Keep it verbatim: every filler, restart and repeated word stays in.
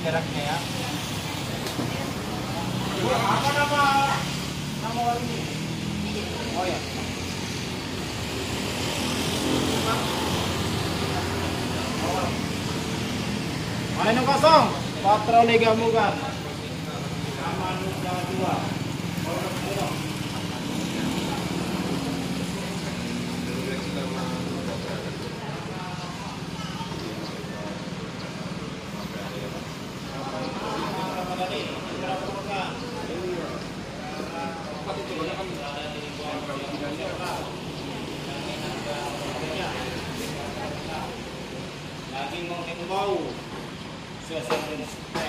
jaraknya ya. Apa nama nama warung ini? Oh ya. Mana yang kosong? Patroli Gamugan. Amanuja dua. Lagi mau bau suasana